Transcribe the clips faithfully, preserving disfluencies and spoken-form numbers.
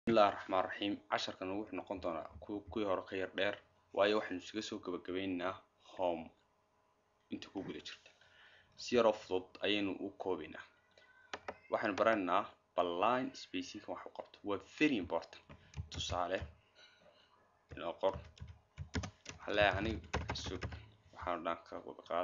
بسم الله الرحمن الرحيم عشر كان وحنا نقون دونا كو كوي هور خير دير waayo waxaan isugu soo gabagabeynaa home inta ku guda jirta si yar oo fudud ayaynu u koobinaa waxaan baranaynaa line spacing wax u qabto waa very important tusaale inoo qor hal yani sub waxaan dhan ka wada qaad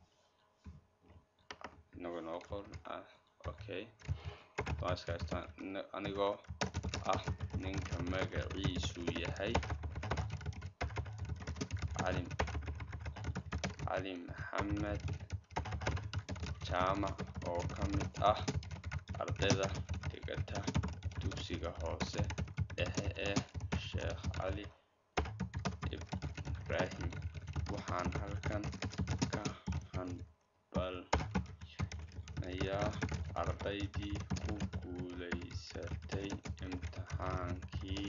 inagu noo qor ah okay taas kaastan anigoo ah ninka magaciisu yahay علي علي محمد جامع oo kamid ah ardayda dhigata dugsiga hoose dhexe ee Sheekh Ali Ibrahim waxaan halkan ka hanbalnayaa ardaydii ku guuleysatay imtixaankii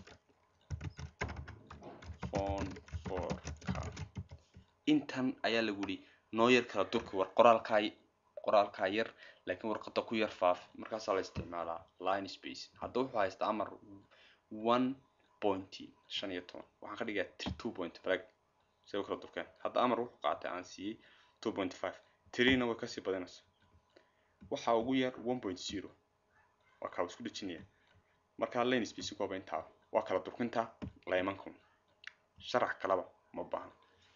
form four intan ayaa lagu yiri noo yar kala durka war qoraalka qoraalka yar laakiin warqada ku yar faaf markaas la isticmaalaa line space hadda wuxuu haystaa amar one point five waxaan ka dhigaa two point five soo kala durkan hadda amar wuxuu qaatay aan siiyay two point five three na way ka sii badanaysaa waxa ugu yar one point zero waa ka isku dhijinaya marka line space ku baahinta waa kala durkinta laymankum sharax kalaba ma baahan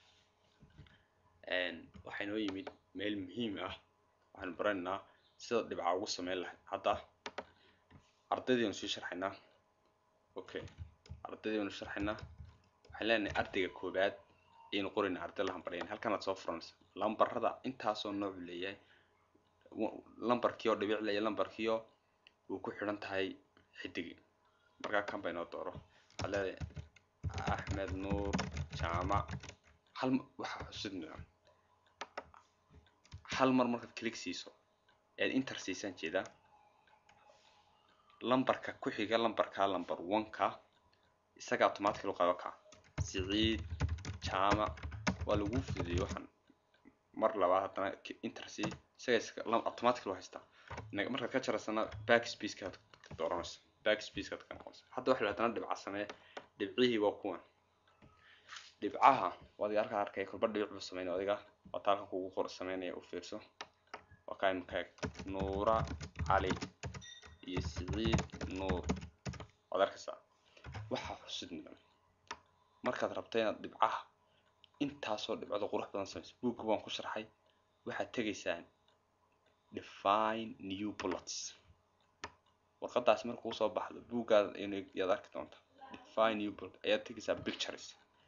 and waxaan oo yimid meel muhiim ah waxaan baranaynaa sida dhibca ugu sameyn lahayd hadda ardaydeenu sii sharxaynaa okay ardaydeenu sharxaynaa waxaan leenahay ardayga koobaad in qorina arday la hambareen halkan aad soo furanaysa lambarada intaas oo nooc leeyahay lambarkii oo dhibic leeyahay lambarkii oo uu ku xiran tahay xidig marka kan bayno dooro hal Ahmed Nur Jama hal waxa xusidnaa hal mar markaad click siiso ee enter siisan jeeda lambarka ku xiga lambarka lambar one ka isaga automatic loo qaado ka Saeed Jama waa lagu fidiyo waxan mar labaad hadana enter si isaga automatic loo haysta markaad ka jarasana backspace ka dooranaysa backspace ka ka noqonaysa hadda waxa la hadana dhibca samee dhibcihii waa kuwan dhibcaha waad arka arkay kulba dhibic uu sameeyo adiga waa taa kugu qor sameeynaya u fiirso waa ka imka Nuura Ali iyo Saeed Nuur waad arkaysaa waxa xusidna markaad rabtay inaad dhibcaha intaas oo dhibcada qurux badan sameyso buug waan ku sharxay waxaad tagaysaan define new bullets warqadaas markuu soo baxdo buugaad inay yaad arki doonto define new bullet ayaad tagaysaa pictures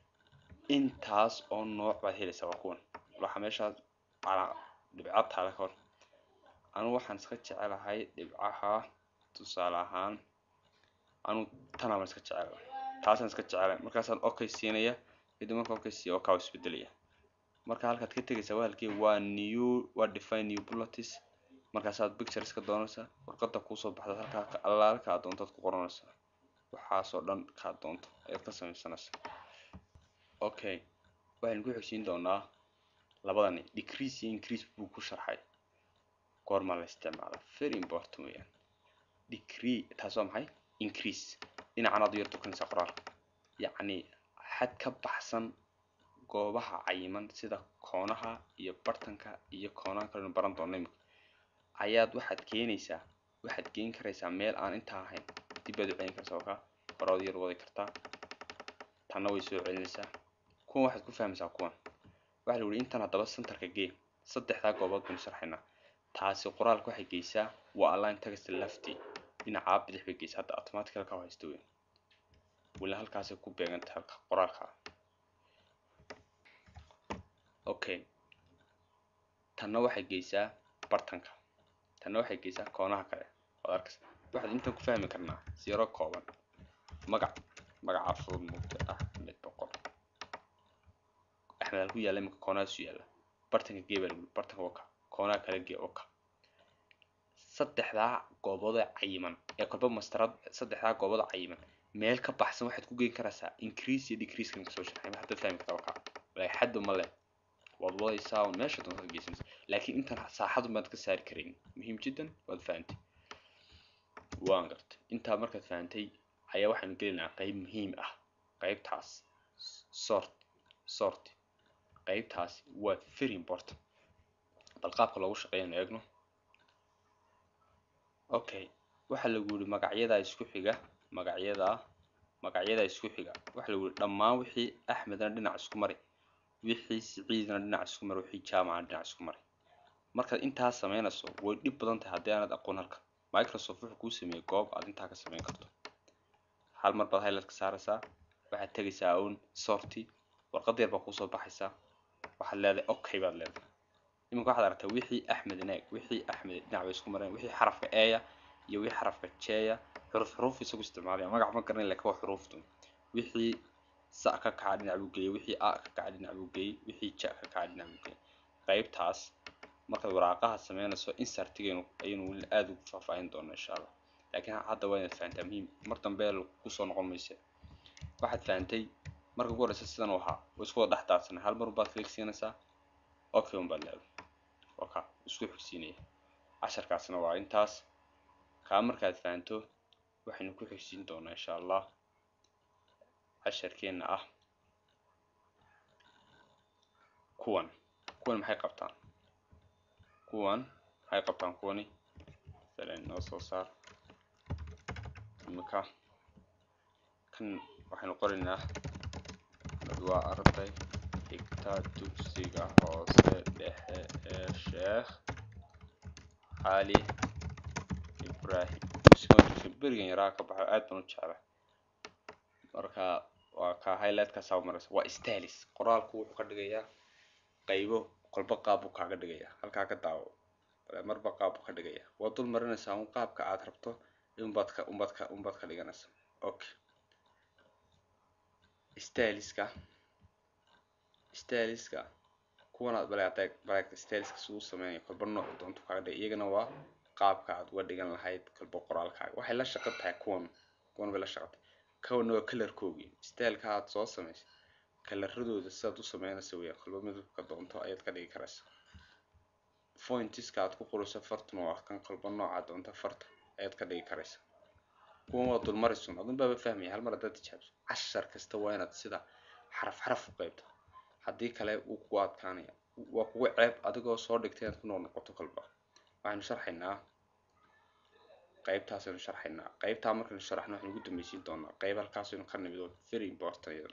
intaas oo nooc baad helaysaa waa kuwan waxa meesha ala dhibcad taala ka hor anu waxaan iska jecelahay dhibcaha tusaale ahaan anu tan aan iska jecelahay taasaan iska jecelahay markaas aan okay siinaya kadib markaan okay siiyo oo ka isbedelaya marka halkaad ka tagaysaa walkii waa new waa define new bullets markaas aad pictures ka doonaysaa warqada ku soo baxda halka alaalka aad doonto ku qoranaysaa waxa soo dhan ka doonto ayaad ka samaysanaysaa okay waxaan ku xushin doonaa labadan decrease iyo increase buu ku sharxay goorma la isticmaalo very important weeyaan decrease taasoo maxay increase dhinacan aad yarto kan qoraal yacni xad ka baxsan goobaha cayiman sida koonaha iyo bartanka iyo koonaha kale baran doonay ayaad waxaad keenaysaa waxaad geen karaysaa meel aan inta ahayn dibadda ceyn kartaa ka barood yar wadi kartaa tan way soo celinaysaa kuwa waxaad ku fahmaysaa kuwan waxa lagu intan hadaba centerka game saddexda goobood baan sharxaynaa taasi qoraalka waxay geysaa waa align text lefty dhinaca bidix bay geysaa hadda automatically ka haysto weyn wala halkaas ku beegan tahay qoraalka okay tan waxay geysaa bartanka tan waxay geysaa koonaha kale oo arkaysa waxaad inta ku fahmi karnaa zero kooban magac magaca fudud mugta Ahmed Boqor Ahmed ku yaala imka koonaha su yaala bartanka geebal bartanka waka koonaha kale gee oka saddexda goobood cayiman ee kolba mastarad saddexda goobood cayiman meel ka baxsan waxaad ku geyn karaysaa increase iyo decrease kan soo sharxay hadda fahmi kartaa waka way xad ma leh والله يساوي ماشي تنطق جسم لكن أنت صاحب ما تكسر كريم مهم جدا وفهمت وانقرت أنت مركز فهمتي ayaa waxaan gelinaa qayb muhiim ah qaybtaas sort sort qaybtaas waa very important bal qaabka loogu shaqeeyay eegno okay waxa lagu yiri magacyada isku xiga magacyada magacyada isku xiga waxa lagu yiri dhammaan wixii Axmedna dhinac isku mari wixii Siciidna dhinac isku mari wixii Jaamac dhinac isku mari marka intaas sameynayso way dhib badan tahay hadii aanad aqoon halka Microsoft wuxuu ku sameeyay goob aad inta ka sameyn karto hal mar baad highlight ka saaraysaa waxaad tagaysaa own sorti warqad yar baa ku soo baxaysaa waxaad leedahay okay baad leedahay iminka waxaad aragtaa wixii Axmed inaag wixii Axmed dhinac bay isku mareen wixii xarafka A iyo wixii xarafka J xuruf xuruf isagu isticmaalaya magac ma garanay laakiin waa xuruftu wixii sa ka kaca dhinac buu geeyay wixii a ka kaca dhinac buu geeyay wixii j ka kaca dhinac buu geeyay qaybtaas marka waraaqaha sameynayso insertigeenu aynu aad ugu faahfaahin doonaa insha Allah laakiin hadda waa inaad fahantaa muhiim mar dambe ku soo noqon mayso waxaad fahantay marka ugu horeysa sidan waxa oo isku wada dhaxdaadsan hal mar baad click siinaysaa okay un baad leedahay waka isku xigsiinaya casharkaasna waa intaas ka markaad fahanto waxaynu ku xigsiin doonaa insha Allah casharkeena ah kuwan kuwan maxay qabtaan kuwan maxay qabtaan kuwani salaan noo soo saar imika kan waxaynu qoraynaa waa arday xigta dugsiga hoose dhexe ee Sheekh Ali Ibrahim isku berigan yaraa ka baxo aad baan u jecelahay marka waa ka highlight ka soo maraysa waa stylis qoraalku wuxuu ka dhigayaa qaybo qalba qaab uu kaaga dhigayaa halka ka daawo marba qaab uu ka dhigayaa waa dul marinaysaa un qaabka aad rabto in badka un badka un badka dhiganaysa okay styliska styliska kuwan aad balaaqay balaaqay styliska suu sameeyay qalba nooc doonto kaaga dhigay iyagana waa qaabka aad uga dhigan lahayd qalba qoraalkaaga waxay la shaqo tahay kuwan kuwan way la shaqo كون كلر كوجي ستايل كات صوص سميس كلر ردود السادو سمينا سويا قلبه مدو كدونتو أيد كدي كرس فوينتس كات كقولوا سفرت نوع كان قلبه نوع عاد أنت فرت أيد كدي كرس كون وضل مرسون أظن باب فهمي هالمرة ده تجهز عشر كستوينا تسدا حرف حرف قيبته حدي كلا وقوات كانية وقوع عيب أدقو صور دكتين تكونوا نقطة قلبه وعن شرحنا qaybtaas aynu sharxaynaa qaybta markaan sharaxno waxaan ugu dambeeyay doonaa qayb halkaas aynu ka nimido very important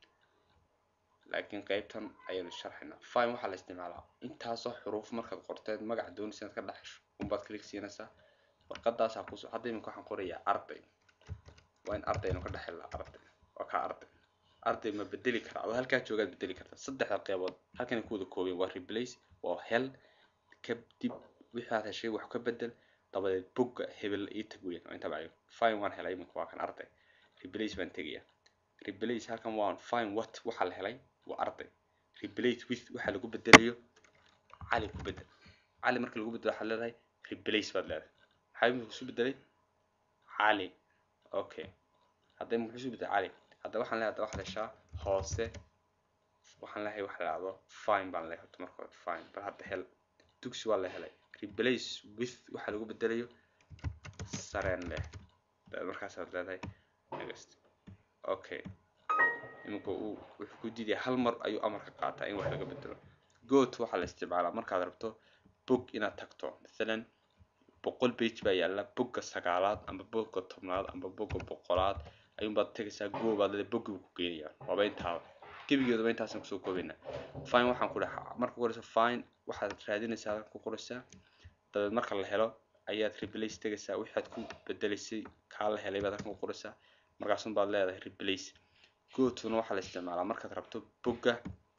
laakiin qaybtan ayaynu sharxaynaa fine waxa la isticmaalaa intaas oo xuruuf markaad qorteed magac doonaysa inaad ka dhaxasho un baad click siinaysaa warqadaas ku soo hadda imika waxaan qorayaa arday waa in ardaynu ka dhaxelaa arday waa ka arday arday ma bedeli kara adoo halka joogaad bedeli kartaa saddexda qaybood halkan ku wada koobay waa replace waa hel kadib wixii aad heshay wax ka bedel طبعا بوج هبل يتقوين أنت بعيو فاين وان هلاي من كواكن أرضي replace بان تجيه replace هالكم وان فاين وات وحل هلاي وأرضي replace with وحل جو بدليه علي جو بدل علي مركل جو بدل حل هلاي replace بدل هاي من شو بدلي علي أوكي هذا من شو بدل علي هذا وحل هذا واحد الشا خاصة وحل هاي وحل هذا فاين بان له تمركز فاين بهذا هل تكسو ولا هلاي replace with waxa lagu bedelayo sareen leh markaas aad leedahay next okay imiko uu wuxuu ku diiday hal mar ayuu amarka qaataa in wax laga bedelo go to waxa la isticmaalaa markaad rabto book inaad tagto midalan boqol page baa yaala bookka sagaalaad ama bookka tobnaad ama bookka boqolaad ayuu baad tagaysaa go baad leedahay book ku geeyaa waaba intaa gebigeedu intaas aan kusoo koobayna fine waxaan ku dhaxaa marka qorayso fine waxaad raadinaysaa ku qoraysaa dad marka la helo ayaad replace tagaysaa waxaad ku bedelisay ka la helay baad ku qoraysaa markaas un baad leedahay replace go to waxa la isticmaalaa markaad rabto bogga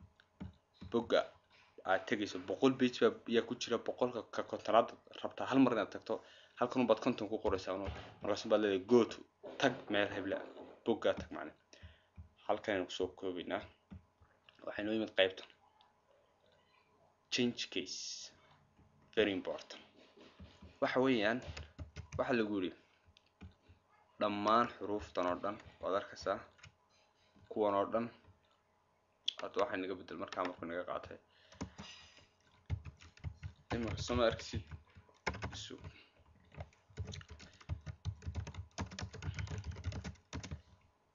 bogga aad tagayso boqol page baa ku jira boqolka ka kontonaad rabtaa hal mar inaad tagto halkan baad konton ku qoraysaa markaas un baad leedahay go to tag meel hebla bogga tag macna halkan aynu kusoo koobaynaa waxaynu imid qaybta change case very important waxa weeyaan waxa lagu yiri dhammaan xuruuftan oo dhan waad arkaysaa kuwan oo dhan hadda waxa naga bedel markaa markuu naga qaatay imika soo arkaysid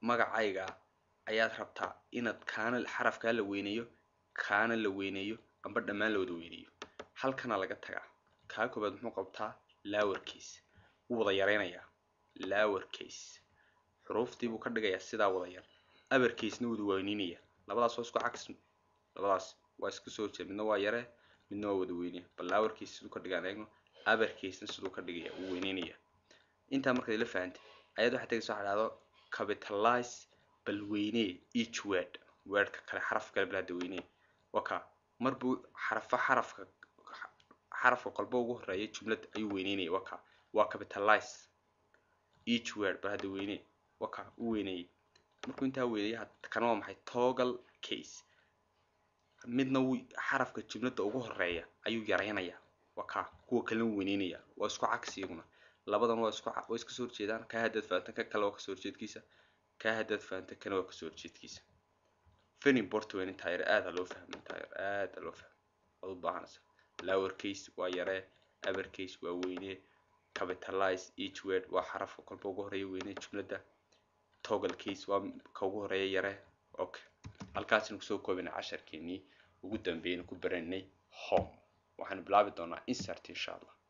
magacayga ayaad rabtaa inaad kaana xarafka la weyneeyo kaana la weyneeyo amba dhamaan la wada weyneeyo halkana laga tagaa ka koobaad muxuu qabtaa lower case uu wada yareynaya lower case xuruuftii buu ka dhigayaa sidaa wada yar upper case na wada weyneynaya labadaas waa isku cagsi labadaas waa isku soo jeed midna waa yare midna waa wada weyneeya bal lower case sidoo ka dhigaan eegno upper case na sidoo ka dhigaya uu weyneynaya inta markay la fahanto ayad waxa tagay soo xalaado capitalize bal weynee each word wordka kale xaraf kale bal hada weynee waka marbu xarfa xarafka xarafka qalbo ugu horeeyo jumlad ayuu weyneynaya waka waa capitalize each word bal hada weynee waka uu weyneeyay markuu inta weyneeyay kana waa maxay toggle case midna uu xarafka jumlada ugu horeeya ayuu yareynaya waka kuwa kale weyneynaya waa isku cagsiguna labadan waa isku waa isku soo jeedaan ka hadad faanta ka kale oo ka soo jeedkiisa ka hadad faanta kana waa ka soo jeedkiisa very important weyn inta yar aad loo fahmo inta yar aad loo fahmo oo baahanaysa lower case waa yare upper case waa weyne capitalize each word waa xaraf walba ugu horeeyo weyne jumlada toggle case waa ka ugu horeeyo yare okay halkaas inuu soo koobina casharkeeni ugu dambeeyay ku baranay home waxaan bilaabi doonaa insert insha Allah